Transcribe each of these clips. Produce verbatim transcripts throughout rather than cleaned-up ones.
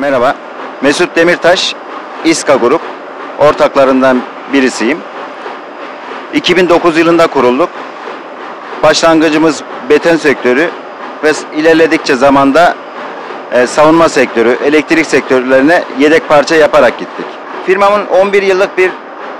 Merhaba, Mesut Demirtaş, İSKA Grup ortaklarından birisiyim. iki bin dokuz yılında kurulduk. Başlangıcımız beton sektörü ve ilerledikçe zamanda e, savunma sektörü, elektrik sektörlerine yedek parça yaparak gittik. Firmamın on bir yıllık bir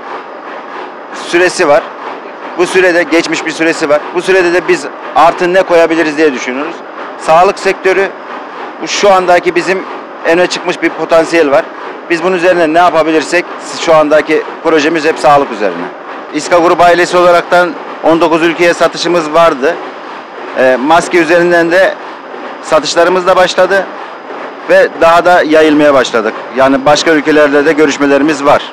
süresi var. Bu sürede geçmiş bir süresi var. Bu sürede de biz artı ne koyabiliriz diye düşünüyoruz. Sağlık sektörü şu andaki bizim öne çıkmış bir potansiyel var. Biz bunun üzerine ne yapabilirsek şu andaki projemiz hep sağlık üzerine. İSKA Grup ailesi olaraktan on dokuz ülkeye satışımız vardı. E, maske üzerinden de satışlarımız da başladı ve daha da yayılmaya başladık. Yani başka ülkelerde de görüşmelerimiz var.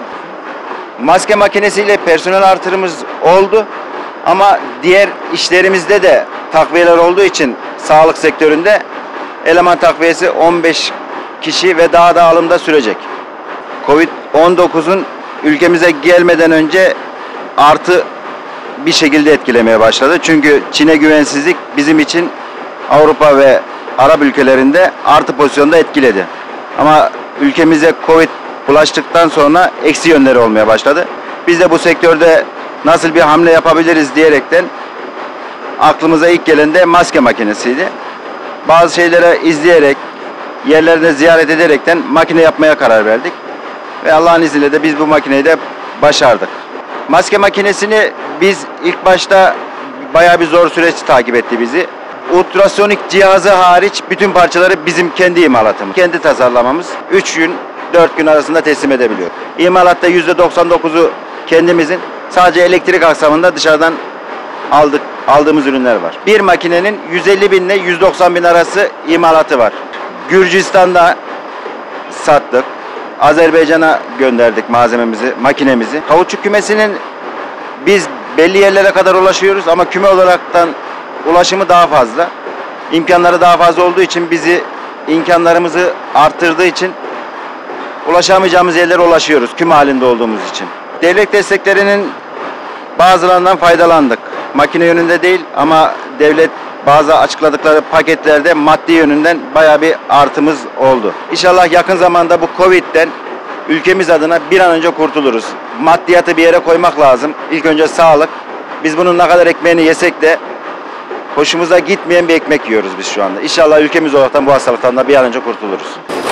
Maske makinesiyle personel artırımız oldu ama diğer işlerimizde de takviyeler olduğu için sağlık sektöründe eleman takviyesi on beş kişi ve daha da alımda sürecek. Covid on dokuzun ülkemize gelmeden önce artı bir şekilde etkilemeye başladı. Çünkü Çin'e güvensizlik bizim için Avrupa ve Arap ülkelerinde artı pozisyonda etkiledi. Ama ülkemize Covid bulaştıktan sonra eksi yönleri olmaya başladı. Biz de bu sektörde nasıl bir hamle yapabiliriz diyerekten aklımıza ilk gelen de maske makinesiydi. Bazı şeylere izleyerek, yerlerine ziyaret ederekten makine yapmaya karar verdik. Ve Allah'ın izniyle de biz bu makineyi de başardık. Maske makinesini biz ilk başta bayağı bir zor süreç takip etti bizi. Ultrasonik cihazı hariç bütün parçaları bizim kendi imalatımız, kendi tasarlamamız. üç gün, dört gün arasında teslim edebiliyor. İmalatta yüzde doksan dokuzu kendimizin, sadece elektrik aksamında dışarıdan aldık, aldığımız ürünler var. Bir makinenin yüz elli bin ile yüz doksan bin arası imalatı var. Gürcistan'da sattık. Azerbaycan'a gönderdik malzememizi, makinemizi. Kauçuk kümesinin biz belli yerlere kadar ulaşıyoruz ama küme olaraktan ulaşımı daha fazla. İmkanları daha fazla olduğu için bizi imkanlarımızı arttırdığı için ulaşamayacağımız yerlere ulaşıyoruz küme halinde olduğumuz için. Devlet desteklerinin bazılarından faydalandık. Makine yönünde değil ama devlet bazı açıkladıkları paketlerde maddi yönünden bayağı bir artımız oldu. İnşallah yakın zamanda bu Covid'den ülkemiz adına bir an önce kurtuluruz. Maddiyatı bir yere koymak lazım. İlk önce sağlık. Biz bunun ne kadar ekmeğini yesek de hoşumuza gitmeyen bir ekmek yiyoruz biz şu anda. İnşallah ülkemiz olarak bu hastalıktan da bir an önce kurtuluruz.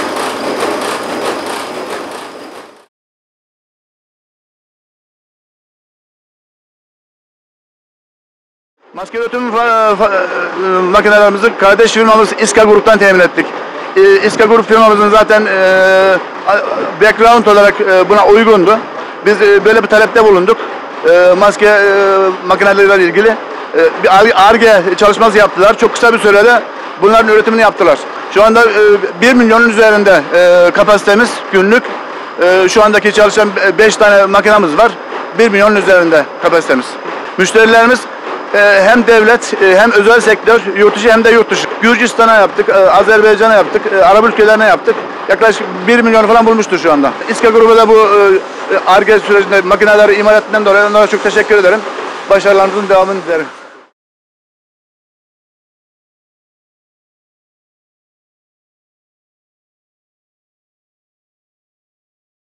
Maske üretim makinelerimizi kardeş firmamız İSKA Grup'tan temin ettik. E, İSKA Grup firmamızın zaten e, background olarak e, buna uygundu. Biz e, böyle bir talepte bulunduk. E, maske e, makineleriyle ilgili e, bir Ar-Ge çalışması yaptılar. Çok kısa bir sürede bunların üretimini yaptılar. Şu anda e, bir milyonun üzerinde e, kapasitemiz günlük. E, şu andaki çalışan beş tane makinamız var. bir milyonun üzerinde kapasitemiz. Müşterilerimiz hem devlet hem özel sektör, yurt içi hem de yurt dışı. Gürcistan'a yaptık, Azerbaycan'a yaptık, Arap ülkelerine yaptık. Yaklaşık bir milyon falan bulmuştur şu anda. İSKA Grubu da bu Ar-Ge sürecinde makineleri imal ettiğinden dolayı onlara çok teşekkür ederim. Başarılarınızın devamını dilerim.